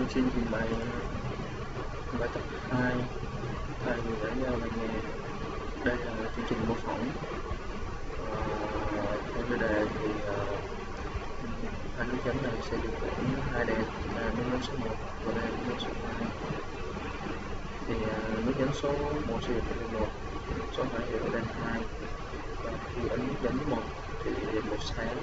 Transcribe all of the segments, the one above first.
Xin trình bày bài tập 2 hai người đánh nhau lành nghề. Đây là chương trình mô phỏng. Theo cái đề thì hai nút nhấn này sẽ điều khiển hai đèn là nút nhấn số 1 và đây là nút nhấn số 2. Thì nút nhấn số 1 sẽ điều khiển đèn 1, số 2 điều khiển đèn 2. Và khi ấn nút nhấn 1 thì đèn 1 sáng.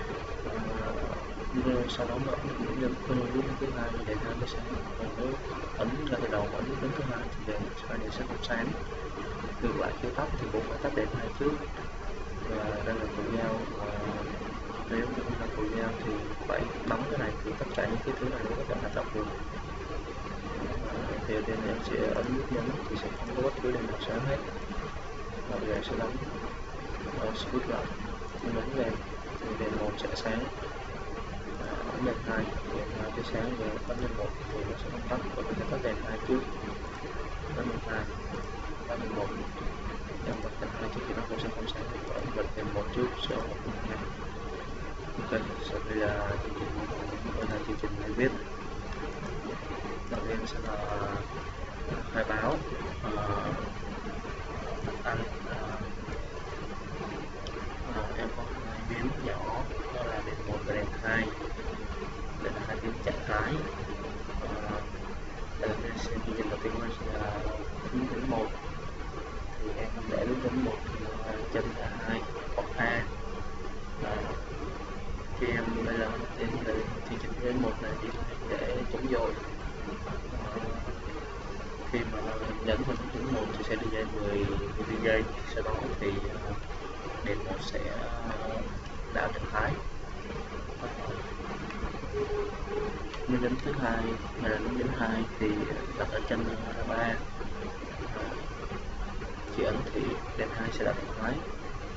Sau đó mở nút nhấn thứ hai thì đèn 2 mới sáng. Còn nếu ấn ra từ đầu và ấn nút nhấn thứ hai thì đèn sẽ không sáng. Ngược lại khi tắt thì cũng phải tắt đèn 2 trước. Và đây là cầu dao, nếu như là cầu dao thì phải bấm cái này thì tất cả những cái thứ này nó có thể hoạt động được. Thì đèn em sẽ ấn nút nhấn thì sẽ không có bất cứ đèn nào sáng hết. Và bây giờ sẽ bấm switch lại, nhấn lên thì đèn 1 sẽ sáng. Ấn đèn 2 thì đèn 2 sẽ sáng, và ấn đèn 1 thì nó sẽ không tắt, và mình sẽ tắt đèn 2 trước. Ấn đèn 2, ấn đèn 1, em bật đèn 2 trước thì nó cũng sẽ không sáng, và ấn bật đèn 1 trước sẽ bật đèn 2. Ok, sau đây là chương trình bài viết. Đầu tiên sẽ là khai báo anh em có hai biến nhỏ, đó là đèn 1 và đèn 2. Đây là hai biến trạng thái. Đây là xem chương trình đầu tiên là nút nhấn 1 thì em để nút nhấn 1 thì chân là 2 hoặc A. Khi em bây giờ đến chương trình đến 1 này thì để chống dội. Khi mà nhấn vào nút nhấn 1 thì sẽ đi dây 10 giây, sau đó thì đèn 1 sẽ đảo trạng thái. Nút nhấn thứ hai là nút nhấn 2 thì đặt ở chân 3. Khi ấn thì đèn 2 sẽ đảo trạng thái.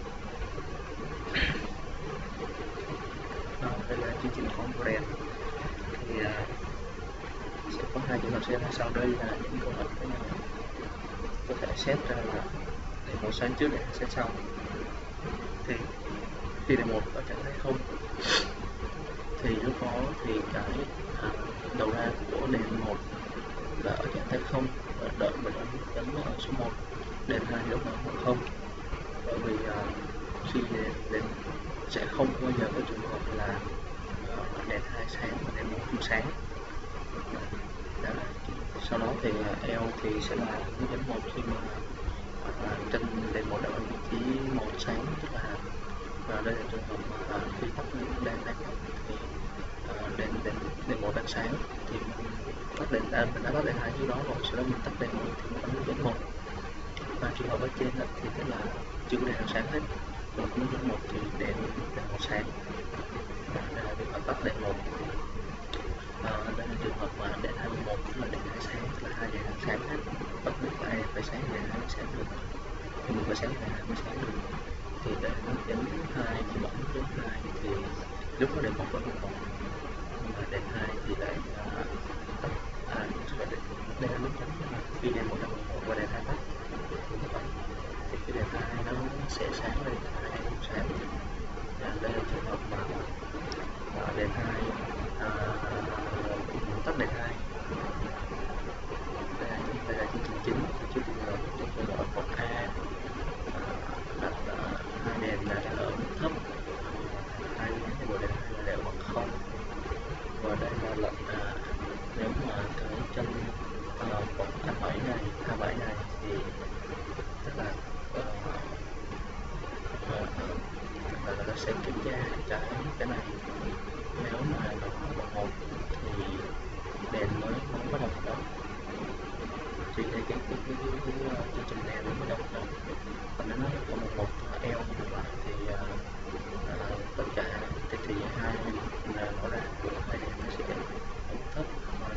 Đây là chương trình con đèn thì sẽ có hai trường hợp xảy ra sau. Đây là những câu hỏi với nhau có thể xét ra là đèn 1 sáng trước, đèn 2 sáng sau. Thì khi đèn 1 ở trạng thái không thì lúc đó thì cái đầu ra của đèn 1 là ở trạng thái không, và đợi mình ấn ở số 1. Đèn 2 lúc đó là không, bởi vì khi đèn sẽ không bao giờ có trường hợp là đèn 2 sáng và đèn 1 không sáng. Đó. Sau đó thì L thì sẽ là nút nhấn 1 khi mà trên đèn 1 đã ở vị trí màu sáng, tức là và đây là trường hợp mà khi tắt đèn đang thì đèn 1 đang sáng thì mình đã tắt đèn 2 trước đó rồi, sau đó mình tắt đèn 1 thì mình ấn nút nhấn 1. Và trường hợp ở trên thì tức là chưa có đèn nào sáng hết, và nút nhấn 1 thì đèn 1 sáng. Đây là trường hợp tắt đèn 1. Đây là trường hợp mà đèn 21 tức là đèn 2 sáng, tức là hai đèn sáng hết, bắt buộc phải sáng đèn 2 mới sáng được, thì mình phải sáng đèn 2 mới sáng được. Thì đây là nút nhấn 2, khi bấm nút nhấn 2 thì lúc đó đèn 1 vẫn còn, nhưng mà đèn 2 thì lại tắt. Đây là nút nhấn khi đèn 1 đang còn và đèn 2 tắt thì cái đèn 2 nó sẽ sáng lên, đèn 2 không sáng. Đây là trường hợp mà đèn 2 tắt đèn 2. Đây là chương trình chính. Chương trình ở cột A đặt hai đèn là ở mức thấp, hai đèn của đèn 2 là đều bằng 0. Và đây là lệnh nếu mà cái chân cột A7 này, A7 này thì tức là nó sẽ kiểm tra cái này. Nếu mà nó bằng 1 thì đèn mới bắt đầu hoạt động, thì đây cái chương trình đèn mới bắt đầu hoạt động. Còn nếu nó còn một là L thì tất cả thì hai là nó ra của hai đèn nó sẽ thấp,